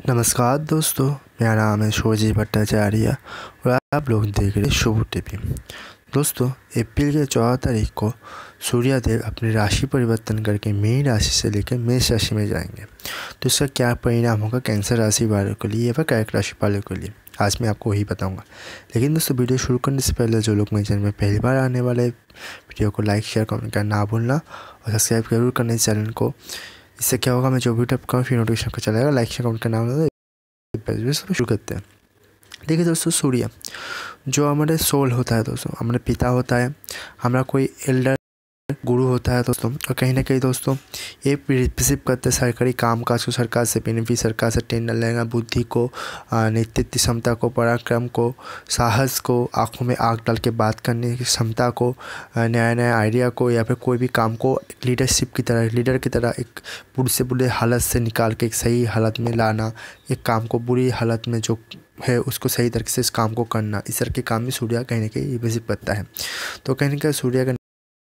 नमस्कार दोस्तों, मेरा नाम है शिवजी भट्टाचार्य और आप लोग देख रहे हैं शुभ टीवी। दोस्तों, अप्रैल के 14 तारीख को सूर्यदेव अपनी राशि परिवर्तन करके मीन राशि से लेकर मेष राशि में जाएंगे। तो इसका क्या परिणाम होगा कैंसर राशि वालों के लिए या कर्क राशि वालों के लिए, आज मैं आपको वही बताऊंगा। लेकिन दोस्तों, वीडियो शुरू करने से पहले जो लोग मेरे चैनल में पहली बार आने वाले वीडियो को लाइक शेयर कमेंट करना ना भूलना और सब्सक्राइब जरूर करना इस चैनल को। इससे क्या होगा, मैं जो वीडियो करूँ फिर नोटिफिकेशन को चलेगा। लाइक शेयर कमेंट करना होगा। शुरू करते हैं। देखिए दोस्तों, सूर्य जो हमारे सोल होता है दोस्तों, हमारे पिता होता है, हमारा कोई एल्डर गुरु होता है दोस्तों। और कहीं ना कहीं दोस्तों ये रिसीव करते हैं सरकारी काम काज को, सरकार से बेनिफिट, सरकार से टेंडर लेना, बुद्धि को, नेतृत्व क्षमता को, पराक्रम को, साहस को, आंखों में आग डाल के बात करने की क्षमता को, नया नया आइडिया को, या फिर कोई भी काम को लीडरशिप की तरह, लीडर की तरह एक बुरे से बुरे हालत से निकाल के एक सही हालत में लाना, एक काम को बुरी हालत में जो है उसको सही तरीके से इस काम को करना, इस तरह के काम में सूर्य कहीं ना कहीं रिसीव करता है। तो कहीं ना कहीं सूर्य का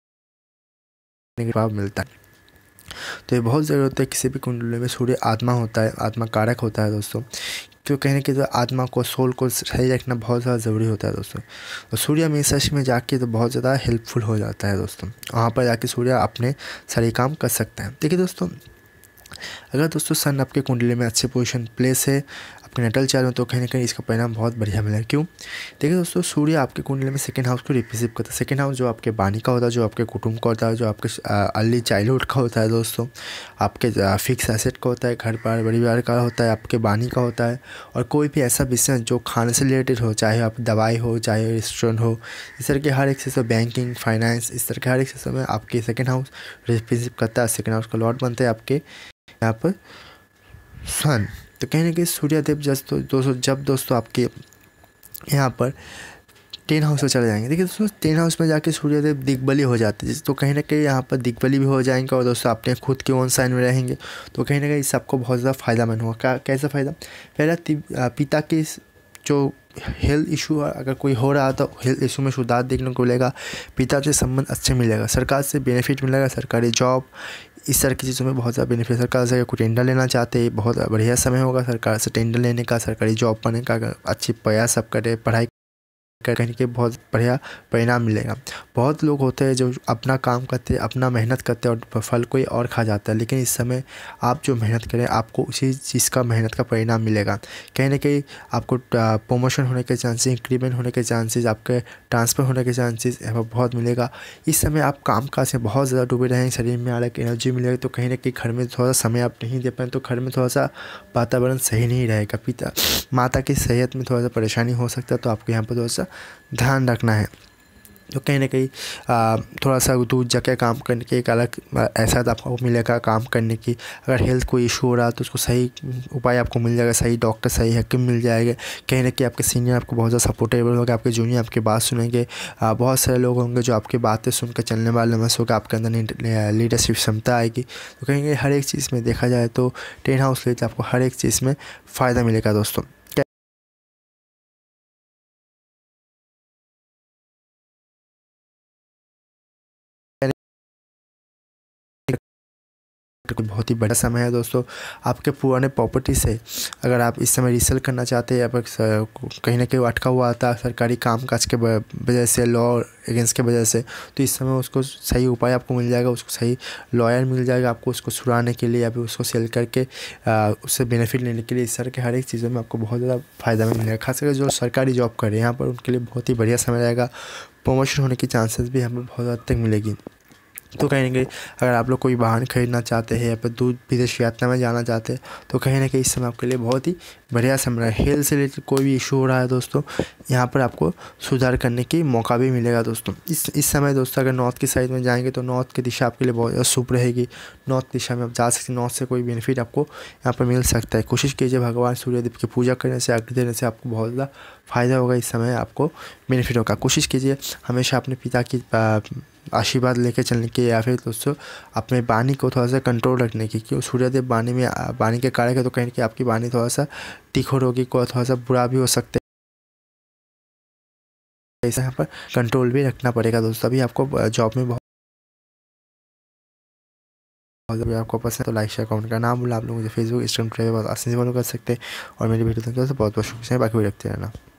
भाव मिलता है। तो ये बहुत ज़रूरत है किसी भी कुंडली में। सूर्य आत्मा होता है, आत्मा कारक होता है दोस्तों। क्यों कहने की तो आत्मा को, सोल को सही रखना बहुत ज़्यादा ज़रूरी होता है दोस्तों। और सूर्य मेष राशि में जाके तो बहुत ज़्यादा हेल्पफुल हो जाता है दोस्तों। वहाँ पर जाके सूर्य अपने सारे काम कर सकता है। देखिए दोस्तों, अगर दोस्तों सन आपके कुंडली में अच्छे पोजीशन प्लेस है आपके नटल चार्ट में, तो कहीं ना कहीं इसका परिणाम बहुत बढ़िया मिलेगा। क्यों? देखिए दोस्तों, सूर्य आपके कुंडली में सेकंड हाउस को रिप्रेजेंट करता है। सेकंड हाउस जो आपके वाणी का होता है, जो आपके कुटुंब का होता है, जो आपके अर्ली चाइल्डहुड का होता है दोस्तों, आपके फिक्स एसेट का होता है, घर परिवार का होता है, आपके वाणी का होता है। और कोई भी ऐसा बिजनेस जो खाने से रिलेटेड हो, चाहे आप दवाई हो, चाहे रेस्टोरेंट हो, इस तरह के हर एक चीज़, बैंकिंग, फाइनेंस, इस तरह के हर एक चीज़ में आपके सेकंड हाउस रिप्रेजेंट करता है। सेकंड हाउस का लॉर्ड बनते हैं आपके यहाँ पर सन। तो कहीं ना कहीं सूर्यदेव जब दोस्तों आपके यहाँ पर 10 हाउस में चले जाएंगे। देखिए दोस्तों, 10 हाउस में जाके सूर्यदेव दिग्बली हो जाते हैं, तो कहीं ना कहीं यहाँ पर दिग्बली भी हो जाएंगे और दोस्तों अपने खुद के ओन साइन में रहेंगे। तो कहीं ना कहीं सबको बहुत ज़्यादा फायदामंद होगा। कैसा फ़ायदा? पहला, पिता की जो हेल्थ इशू अगर कोई हो रहा है तो हेल्थ इशू में सुधार देखने को मिलेगा। पिता से संबंध अच्छे मिलेगा, सरकार से बेनिफिट मिलेगा, सरकारी जॉब, इस तरह की चीज़ों में बहुत ज़्यादा बेनिफिट। सरकार से अगर कोई टेंडर लेना चाहते हैं, बहुत बढ़िया समय होगा सरकार से टेंडर लेने का, सरकारी जॉब पाने का। अगर अच्छी प्रयास सब करे, पढ़ाई करने के बहुत बढ़िया परिणाम मिलेगा। बहुत लोग होते हैं जो अपना काम करते हैं, अपना मेहनत करते हैं और फल कोई और खा जाता है। लेकिन इस समय आप जो मेहनत करें, आपको उसी चीज़ का मेहनत का परिणाम मिलेगा। कहीं ना कहीं आपको प्रमोशन होने के चांसेस, इंक्रीमेंट होने के चांसेस, आपके ट्रांसफ़र होने के चांसेस बहुत मिलेगा। इस समय आप काम काज में बहुत ज़्यादा डूबे रहेंगे, शरीर में अलग एनर्जी मिलेगी। तो कहीं ना कहीं घर में थोड़ा सा समय आप नहीं दे पाए, तो घर में थोड़ा सा वातावरण सही नहीं रहेगा। माता की सेहत में थोड़ा सा परेशानी हो सकता है, तो आपको यहाँ पर थोड़ा सा ध्यान रखना है। तो कहीं ना कहीं थोड़ा सा दूर जाके काम करने की एक अलग एहसास आपको मिलेगा काम करने की। अगर हेल्थ कोई इशू हो रहा है तो उसको सही उपाय आपको मिल जाएगा, सही डॉक्टर, सही हकीम मिल जाएगा। कहीं ना कहीं आपके सीनियर आपको बहुत ज़्यादा सपोर्टेबल होगा, आपके जूनियर आपकी बात सुनेंगे। बहुत सारे लोग होंगे जो आपकी बातें सुनकर चलने वाले मस होगा, आपके अंदर लीडरशिप क्षमता आएगी। तो कहीं ना हर एक चीज़ में देखा जाए तो 10 हाउस लेते आपको हर एक चीज़ में फ़ायदा मिलेगा दोस्तों। बहुत ही बड़ा समय है दोस्तों। आपके पुराने प्रॉपर्टी से अगर आप इस समय रीसेल करना चाहते हैं, या फिर कहीं ना कहीं अटका हुआ था सरकारी काम काज के वजह से, लॉ अगेंस्ट के वजह से, तो इस समय उसको सही उपाय आपको मिल जाएगा, उसको सही लॉयर मिल जाएगा आपको उसको छुड़ाने के लिए, या फिर उसको सेल करके उससे बेनिफिट लेने के लिए। इस तरह के हर एक चीज़ों में आपको बहुत ज़्यादा फ़ायदा में मिलेगा। खासकर जो सरकारी जॉब कर रहे हैं यहाँ पर, उनके लिए बहुत ही बढ़िया समय रहेगा। प्रमोशन होने की चांसेस भी हमें बहुत हद तक मिलेगी। तो कहीं ना कहीं अगर आप लोग कोई वाहन खरीदना चाहते हैं या फिर दूर विदेश यात्रा में जाना चाहते हैं, तो कहीं ना कहीं इस समय आपके लिए बहुत ही बढ़िया समय है। हेल्थ से रिलेटेड कोई भी इशू हो रहा है दोस्तों, यहाँ पर आपको सुधार करने की मौका भी मिलेगा दोस्तों। इस समय दोस्तों अगर नॉर्थ की साइड में जाएंगे तो नॉर्थ की दिशा आपके लिए बहुत शुभ रहेगी। नॉर्थ दिशा में आप जा सकते हैं, नॉर्थ से कोई बेनिफिट आपको यहाँ पर मिल सकता है। कोशिश कीजिए भगवान सूर्यदेव की पूजा करने से, अर्घ्य देने से आपको बहुत ज़्यादा फ़ायदा होगा। इस समय आपको बेनिफिट होगा। कोशिश कीजिए हमेशा अपने पिता की आशीर्वाद लेके चलने की, या फिर दोस्तों अपने वाणी को थोड़ा सा कंट्रोल रखने की। क्यों? सूर्यदेव वाणी के कारक है, तो कहीं कि आपकी वाणी थोड़ा सा तीखर होगी, को थोड़ा सा बुरा भी हो सकता है। इसे यहाँ पर कंट्रोल भी रखना पड़ेगा दोस्तों। अभी आपको जॉब में बहुत और अगर आपको पसंद है तो लाइक शेयर कमेंट करना ना भूलना। आप लोग मुझे फेसबुक इंस्टाग्राम ट्विटर पर आसानी से फॉलो कर सकते हैं और मेरी वीडियो देखने के लिए बहुत बहुत शुक्रिया। बाकी भी रखते रहना।